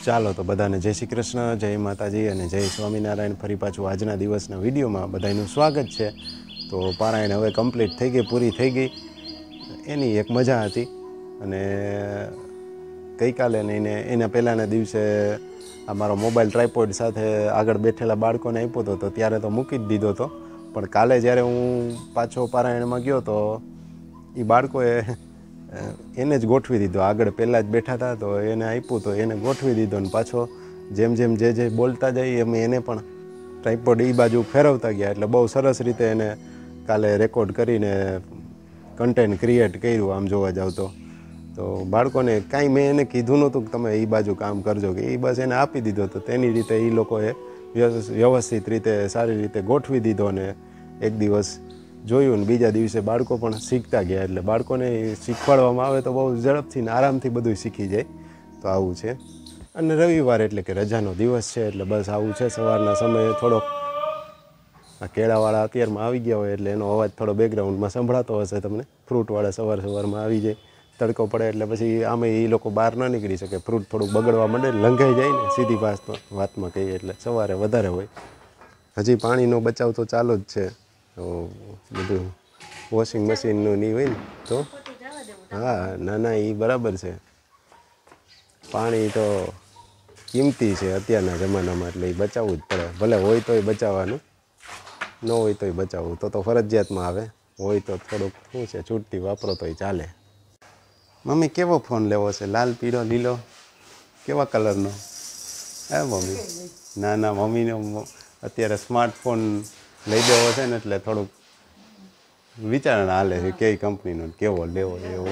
ચાલો તો બધાને જય શ્રી કૃષ્ણ, જય માતાજી અને જય સ્વામિનારાયણ. ફરી પાછું આજના દિવસના વિડીયોમાં બધાનું સ્વાગત છે. તો પારાયણ હવે કમ્પ્લીટ થઈ ગઈ, પૂરી થઈ ગઈ. એની એક મજા હતી. અને ગઈકાલે ને એના પહેલાંના દિવસે અમારો મોબાઈલ ટ્રાયપોડ સાથે આગળ બેઠેલા બાળકોને આપ્યો હતો, તો ત્યારે તો મૂકી જ દીધો હતો. પણ કાલે જ્યારે હું પાછો પારાયણમાં ગયો તો એ બાળકોએ એને જ ગોઠવી દીધો. આગળ પહેલાં જ બેઠા હતા તો એને આપ્યું તો એને ગોઠવી દીધો. અને પાછો જેમ જેમ જે બોલતા જાય એમ એને પણ ટ્રાયપોડ એ બાજુ ફેરવતા ગયા. એટલે બહુ સરસ રીતે એને કાલે રેકોર્ડ કરીને કન્ટેન્ટ ક્રિએટ કર્યું. આમ જોવા જાવ તો બાળકોને કાંઈ મેં એને કીધું નહોતું કે તમે એ બાજુ કામ કરજો, કે એ બસ એને આપી દીધો. તો તેની રીતે એ લોકોએ વ્યવસ્થિત રીતે સારી રીતે ગોઠવી દીધો. ને એક દિવસ જોયું ને બીજા દિવસે બાળકો પણ શીખતા ગયા. એટલે બાળકોને શીખવાડવામાં આવે તો બહુ ઝડપથી ને આરામથી બધું શીખી જાય. તો આવું છે. અને રવિવાર એટલે કે રજાનો દિવસ છે, એટલે બસ આવું છે. સવારના સમયે થોડોક આ કેળાવાળા અત્યારમાં આવી ગયા હોય એટલે એનો અવાજ થોડો બેકગ્રાઉન્ડમાં સંભળાતો હશે તમને. ફ્રૂટવાળા સવારમાં આવી જાય, તડકો પડે એટલે પછી આમે એ લોકો બહાર ન નીકળી શકે. ફ્રૂટ થોડુંક બગડવા માંડે, લંઘાઈ જાય ને સીધી વાતમાં કહીએ એટલે સવારે વધારે હોય. હજી પાણીનો બચાવ તો ચાલુ જ છે. તો બધું વોશિંગ મશીનનું નહીં હોય ને તો હા, ના એ બરાબર છે. પાણી તો કિંમતી છે અત્યારના જમાનામાં, એટલે એ બચાવવું જ પડે. ભલે હોય તોય બચાવવાનું, ન હોય તોય બચાવવું. તો ફરજિયાતમાં આવે. હોય તો થોડુંક શું છે, છૂટથી વાપરો તોય ચાલે. મમ્મી કેવો ફોન લેવો છે? લાલ, પીળો, લીલો, કેવા કલરનો? હે મમ્મી? ના મમ્મીને અત્યારે સ્માર્ટફોન લઈ દેવો છે ને એટલે થોડુંક વિચારણા હાલે છે કઈ કંપનીનો કેવો લેવો એવો.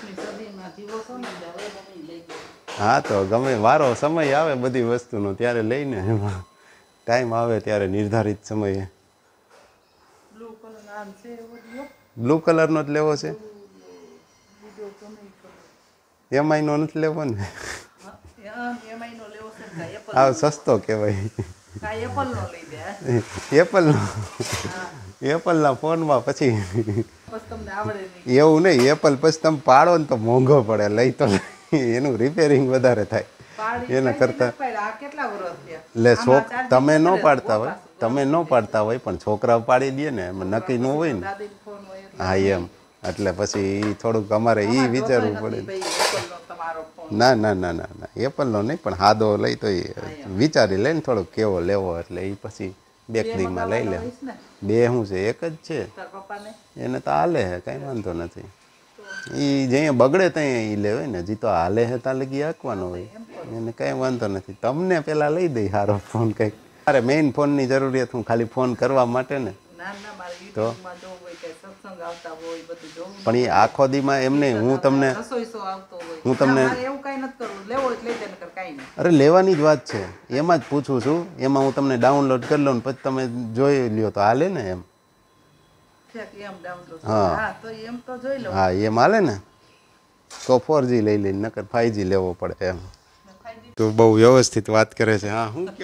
હા તો ગમે વારો સમય આવે બધી વસ્તુનો ત્યારે લઈને, એમાં ટાઈમ આવે ત્યારે નિર્ધારિત સમયે. બ્લુ કલરનો જ લેવો છે? એમઆઈનો નથી લેવો ને? હા સસ્તો કહેવાય. એપલના ફોનમાં પછી એવું નહીં, એપલ પછી તમે પાડો ને તો મોંઘો પડે. લઈ તો એનું રિપેરિંગ વધારે થાય એના કરતાં. એટલે તમે ન પાડતા હોય પણ છોકરાઓ પાડી દે ને, એમાં નક્કી ન હોય ને. હા એમ, એટલે પછી થોડુંક અમારે એ વિચારવું પડે. ના એપલનો નહીં પણ હાદો લઈ તો વિચારી લઈને થોડોક કેવો લેવો. એટલે એ પછી બેકરીમાં લઈ લે. બે શું છે, એક જ છે એને તો હાલે હે, કાંઈ વાંધો નથી. એ જ્યાં બગડે ત્યાં એ લેવાય ને, હજી તો હાલે હે ત્યાં લગી આંકવાનો હોય એને કાંઈ વાંધો નથી. તમને પહેલાં લઈ દઈ સારો ફોન. કંઈક મારે મેઇન ફોનની જરૂરિયાત હું ખાલી ફોન કરવા માટે ને. તો પણ એ આખો દીમાં એમ નહીં. હું તમને અરે લેવાની જ વાત છે, એમાં જ પૂછું છું. એમાં હું તમને ડાઉનલોડ કરી લઉં પછી તમે જોઈ લ્યો તો હાલે ને એમ? હા એમ હાલે ને તો 4G લઈ લઈને, નકર 5G લેવો પડે એમ. તો બહુ વ્યવસ્થિત વાત કરે છે. હા હું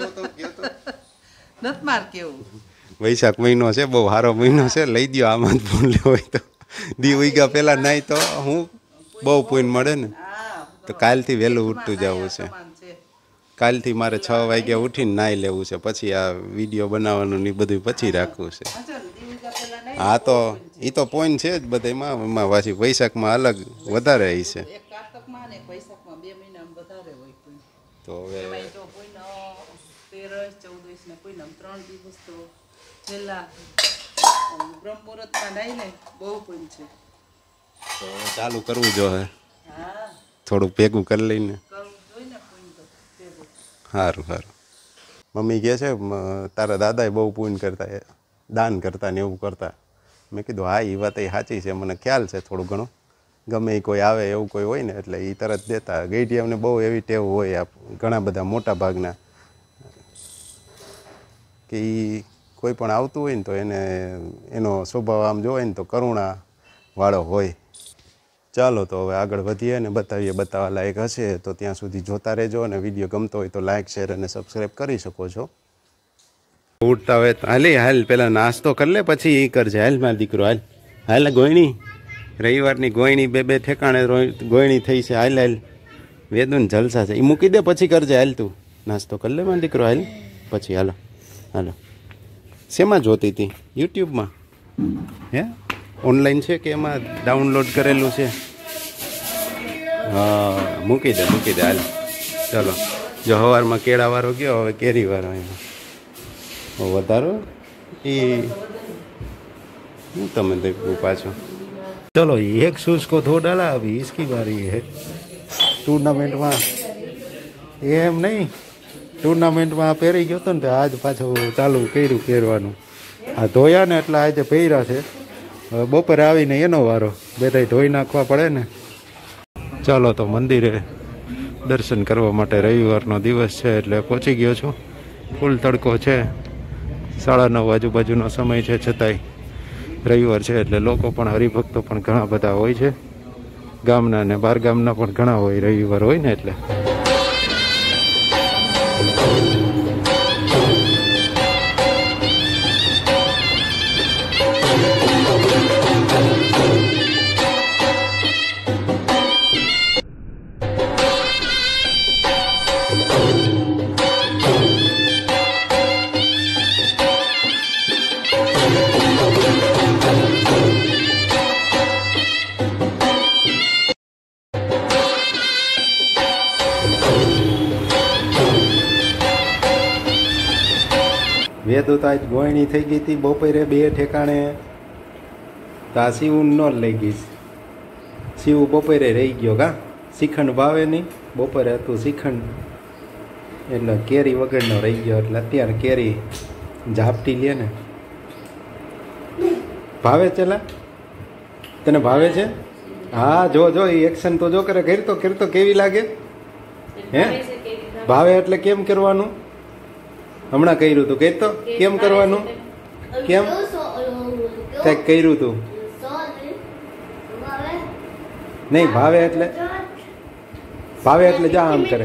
કેવું વૈશાખ મહિનો છે, બહુ સારો મહિનો છે. લઈ દો આમાં જ ફોન લેવો હોય તો. દી ઉગ્યા પહેલાં નાય તો હું બહુ પૂન મળે ને. તો કાલથી વહેલું ઉઠતું જવું છે. કાલથી મારે 6 વાગ્યા ઉઠીને નાહી લેવું છે. પછી આ વિડીયો બનાવવાનું ને બધું પછી રાખવું છે. હા તો એ તો પોઈન્ટ છે જ બધામાં. એમાં પાછી વૈશાખમાં અલગ વધારે એ છે. તો હવે તો ચાલુ કરવું જોઈએ, થોડુંક ભેગું કરી લઈને. સારું. મમ્મી કહે છે તારા દાદાએ બહુ પૂન કરતા, દાન કરતા ને એવું કરતા. મેં કીધું હા એ વાત એ સાચી છે, મને ખ્યાલ છે થોડું ઘણું. ગમે એ કોઈ આવે એવું કોઈ હોય ને એટલે એ તરત દેતા. ગઈઢિયાને બહુ એવી ટેવ હોય ઘણા બધા મોટા ભાગના, કે એ કોઈ પણ આવતું હોય ને તો એનો સ્વભાવ આમ જોવે ને તો કરુણાવાળો હોય. ચાલો તો હવે આગળ વધીએ ને બતાવવા લાયક હશે તો ત્યાં સુધી જોતા રહેજો. અને વિડીયો ગમતો હોય તો લાઇક, શેર અને સબસ્ક્રાઈબ કરી શકો છો. ઉઠતા હોય તો હાલ પહેલાં નાસ્તો કરી લે પછી એ કરજે. હાલ મારો દીકરો હાલ ગોયણી રવિવારની ગોયણી બે ઠેકાણે ગોયણી થઈ છે. હાલ વેદુન જલસા છે. એ મૂકી દે પછી કરજે. હાલ તું નાસ્તો કરી લે મારો દીકરો. હાલ પછી હાલો હાલો. શેમાં જોતી હતી? યુટ્યુબમાં? હે ઓનલાઈન છે કે એમાં ડાઉનલોડ કરેલું છે? હા મૂકી દે હાલ. ચલો જો સવારમાં કેળાવાળો ગયો, હવે કેરીવાળો એમાં વધારો એ હું તમે દેખું પાછો. ચલો એક શૂઝ કો ધો ડાલા અભી इसकी बारी है. ટુર્નામેન્ટમાં એમ નહીં, ટુર્નામેન્ટમાં પહેરી ગયો હતો ને આજ પાછું ચાલુ કર્યું પહેરવાનું. આ ધોયા ને એટલે આજે પહેર્યા છે. હવે બપોરે આવીને એનો વારો, બધા ધોઈ નાખવા પડે ને. ચાલો તો મંદિરે દર્શન કરવા માટે રવિવારનો દિવસ છે એટલે પહોંચી ગયો છું. ફૂલ તડકો છે, 9:30 આજુબાજુનો સમય છે, છતાંય રવિવાર છે એટલે લોકો પણ હરિભક્તો પણ ઘણા બધા હોય છે. ગામના ને બહાર ગામના પણ ઘણા હોય, રવિવાર હોય ને એટલે. વેદો તો આજ ગોયણી થઈ ગઈ હતી બપોરે 2 ઠેકાણે. તો આ શિવું ન લઈ ગઈ. શિવું બપોરે રહી ગયો. કા શ્રીખંડ ભાવે નહીં, બપોરે હતું શ્રીખંડ એટલે કેરી વગરનો રહી ગયો. એટલે અત્યારે કેરી ઝાપટી લે ને. ભાવે ચલા? તને ભાવે છે? હા જો એ એક્શન તો જો કરે. કરતો કેવી લાગે? હે ભાવે એટલે કેમ કરવાનું? હમણાં કર્યું તું, કહેતો કેમ કરવાનું? કેમ કંઈક કર્યું તું? નહીં ભાવે એટલે જા આમ કરે.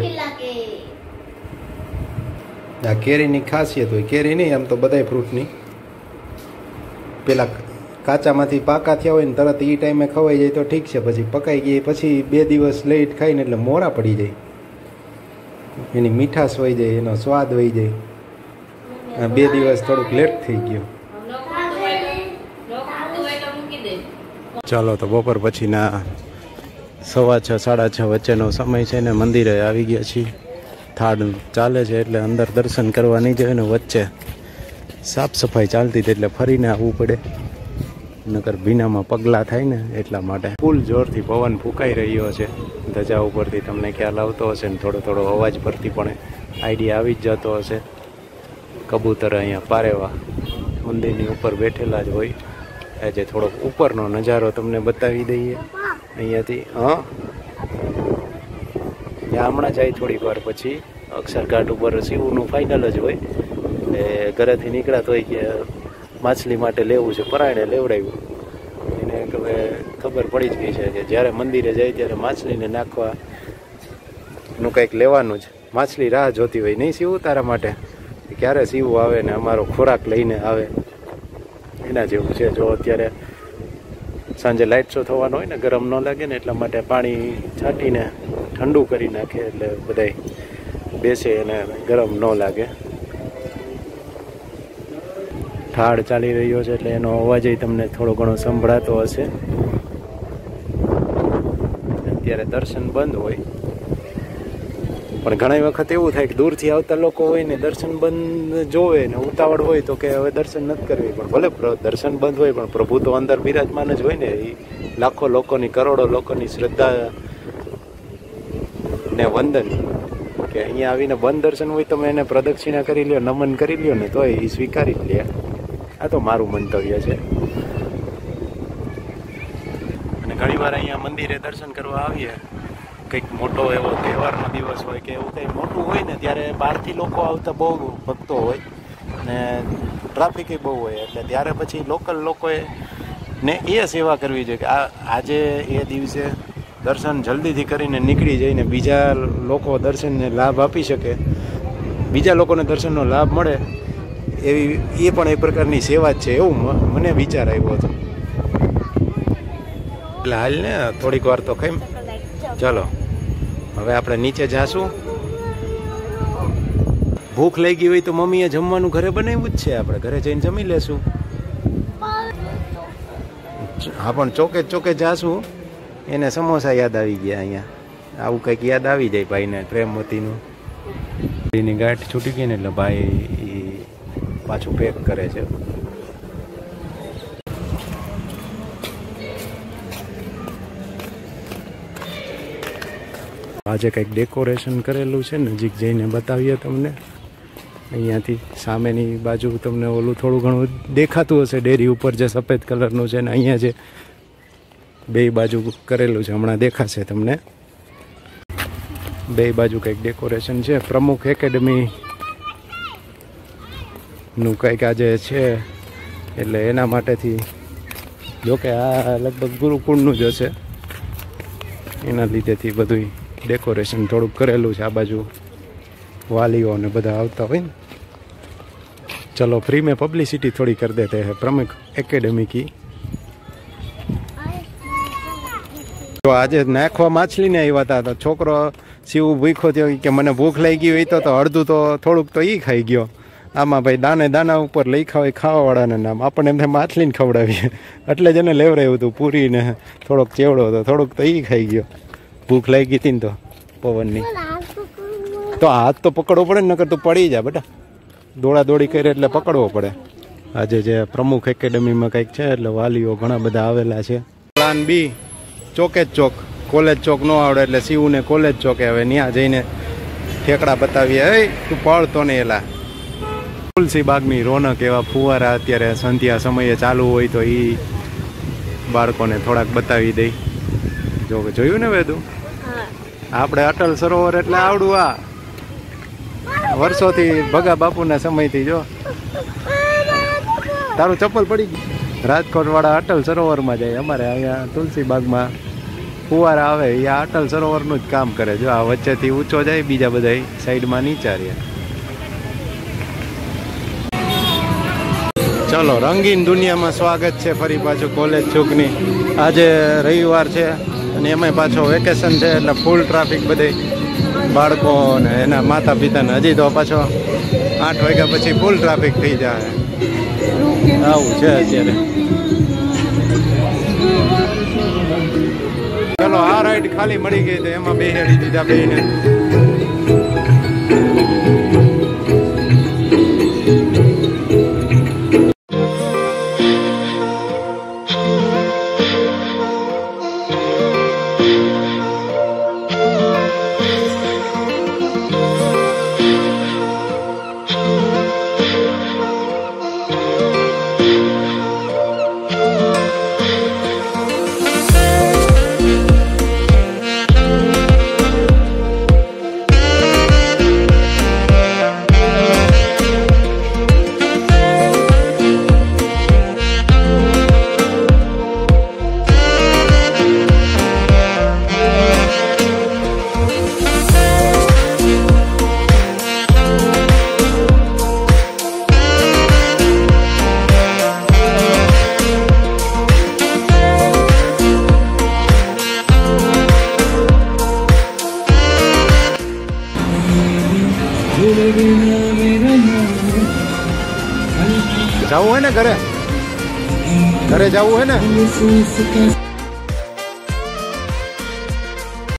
આ કેરીની ખાસિયત હોય. કેરી નહીં, આમ તો બધાય ફ્રૂટની પેલા કાચામાંથી પાકા થયા હોય ને તરત એ ટાઈમે ખવાઈ જાય તો ઠીક છે. પછી પકાઈ ગઈ પછી 2 દિવસ લેટ ખાઈને એટલે મોરા પડી જાય. એની મીઠાશ વહી જાય, એનો સ્વાદ વહી જાય. 2 દિવસ થોડુંક લેટ થઈ ગયું. ચાલો તો બપોર પછીના 6:15 6:30 વચ્ચેનો સમય છે ને મંદિરે આવી ગયા છીએ. થાળ ચાલે છે એટલે અંદર દર્શન કરવા નહીં જાય ને વચ્ચે સાફ સફાઈ ચાલતી હતી એટલે ફરીને આવવું પડે, નકર ભીનામાં પગલાં થાય ને એટલા માટે. ફૂલ જોરથી પવન ફૂંકાઈ રહ્યો છે ધજા ઉપરથી, તમને ખ્યાલ આવતો હશે ને થોડો અવાજ પરથી પણ આઈડિયા આવી જ જતો હશે. કબૂતર અહીંયા પારેવા મંદિરની ઉપર બેઠેલા જ હોય. આજે થોડોક ઉપરનો નજારો તમને બતાવી દઈએ અહીંયાથી. હા ત્યાં હમણાં જાય થોડીક વાર પછી અક્ષરઘાટ ઉપર શિવનું ફાઇનલ જ હોય. એટલે ઘરેથી નીકળ્યા તો હોય કે માછલી માટે લેવું છે, પરાયણે લેવડાવ્યું એને હવે ખબર પડી જ ગઈ છે કે જ્યારે મંદિરે જાય ત્યારે માછલીને નાખવાનું કંઈક લેવાનું જ. માછલી રાહ જોતી હોય નહીં શિવ તારા માટે, ક્યારે શિવ આવે ને અમારો ખોરાક લઈને આવે, એના જેવું છે. જો અત્યારે સાંજે લાઇટ શો થવાનો હોય ને, ગરમ ન લાગે ને એટલા માટે પાણી છાંટીને ઠંડુ કરી નાખે એટલે બધાય બેસે અને ગરમ ન લાગે. થાળ ચાલી રહ્યો છે એટલે એનો અવાજ તમને થોડો ઘણો સંભળાતો હશે. અત્યારે દર્શન બંધ હોય પણ ઘણી વખત એવું થાય કે દૂરથી આવતા લોકો હોય ને દર્શન બંધ જોવે ને ઉતાવળ હોય તો કે હવે દર્શન નથી કરવી. પણ ભલે દર્શન બંધ હોય પણ પ્રભુ તો અંદર બિરાજમાન જ હોય ને. એ લાખો લોકોની, કરોડો લોકોની શ્રદ્ધા ને વંદન કે અહીંયા આવીને બંધ દર્શન હોય તમે એને પ્રદક્ષિણા કરી લ્યો, નમન કરી લ્યો ને તો એ સ્વીકારી જ લે. આ તો મારું મંતવ્ય છે. અને ઘણીવાર અહીંયા મંદિરે દર્શન કરવા આવીએ, કંઈક મોટો એવો તહેવારનો દિવસ હોય કે એવું કંઈ મોટું હોય ને ત્યારે બહારથી લોકો આવતા બહુ ભક્તો હોય ને ટ્રાફિક બહુ હોય. એટલે ત્યારે પછી લોકલ લોકોએ ને એ સેવા કરવી જોઈએ કે આજે એ દિવસે દર્શન જલ્દીથી કરીને નીકળી જઈને બીજા લોકો દર્શનને લાભ આપી શકે, બીજા લોકોને દર્શનનો લાભ મળે એવી એ પણ એક પ્રકારની સેવા જ છે એવું મને વિચાર આવ્યો હતો. એટલે હાલ ને થોડીક વાર તો કેમ ચાલો હવે આપણે નીચે જાશું. ભૂખ લાગી હોય તો મમ્મીએ જમવાનું ઘરે બનાવ્યું જ છે, આપણે ઘરે જઈને જમી લેશું. હા પણ ચોકે જાશું. એને સમોસા યાદ આવી ગયા. અહીંયા આવું કંઈક યાદ આવી જાય ભાઈને, પ્રેમવતીનું. એની ગાંઠ છૂટી ગઈ ને એટલે ભાઈ પાછું પેક કરે છે. આજે કંઈક ડેકોરેશન કરેલું છે, નજીક જઈને બતાવીએ તમને. અહીંયાથી સામેની બાજુ તમને ઓલું થોડું ઘણું દેખાતું હશે, ડેરી ઉપર જે સફેદ કલરનું છે ને અહીંયા જે બે બાજુ કરેલું છે હમણાં દેખાશે તમને. બે બાજુ કંઈક ડેકોરેશન છે. પ્રમુખ એકેડમીનું કંઈક આજે છે એટલે એના માટેથી, જોકે આ લગભગ ગુરુકુળનું જ હશે, એના લીધેથી બધું ડેકોરેશન થોડુંક કરેલું છે. આ બાજુ વાલીઓ ને બધા આવતા હોય ને. ચલો ફ્રી में पब्लिसिटी थोड़ी कर देते हैं प्रमुख एकेडमी की. તો આજે નાખવા માછલીને આવ્યા હતા તો છોકરો શિવ ભૂખો થયો કે મને ભૂખ લાગી હોય તો અડધું તો થોડુંક તો ઈ ખાઈ ગયો. આમાં ભાઈ દાના ઉપર લખ્યા હોય ખાવાવાળાના નામ, આપણને એમ માછલીને ખવડાવીએ એટલે જ એને લેવરાયું હતું પૂરીને થોડોક ચેવડો હતો, થોડુંક તો ઈ ખાઈ ગયો. ભૂખ લાગી હતી ને તો પવનની. તો હાથ તો પકડવો પડે ને, નકર તો પડી જાય બેટા. દોડાદોડી કરે એટલે પકડવો પડે. આજે જે પ્રમુખ એકેડમીમાં કંઈક છે એટલે વાલીઓ ઘણા બધા આવેલા છે. પ્લાન બી ચોકે જ ચોક, કોલેજ ચોક ન આવડે એટલે શિવને કોલેજ ચોકે હવે ત્યાં જઈને ઠેકડા બતાવીએ. એ તું પડતો ને એલા. તુલસી બાગની રોનક, એવા ફુવારા અત્યારે સંધ્યા સમયે ચાલુ હોય તો એ બાળકોને થોડાક બતાવી દઈ. જો જોયું ને વેદું, આપણે અટલ સરોવર એટલે આવડું આ વર્ષોથી ભગા બાપુના સમયથી. જો તારું ચપ્પલ પડી ગયું. રાજકોટ વાળા અટલ સરોવરમાં જાય, અમારે અહીંયા તુલસી બાગમાં ફુવારા આવે એ આ અટલ સરોવરનું જ કામ કરે. જો આ વચ્ચેથી ઊંચો જાય, બીજા બધા સાઈડમાં નીચા રહ્યા. ચલો રંગીન દુનિયામાં સ્વાગત છે ફરી પાછું કોલેજ ચોકની. આજે રવિવાર છે અને એમાંય પાછો વેકેશન છે એટલે ફૂલ ટ્રાફિક બધે બાળકો ને એના માતા પિતાને. હજી તો પાછો 8 વાગ્યા પછી ફૂલ ટ્રાફિક થઈ જાય. આવું છે અત્યારે. ચલો આ રાઈડ ખાલી મળી ગઈ તો એમાં બેહાડી દીધા બેને. જવું હોય ને ઘરે જવું હોય ને.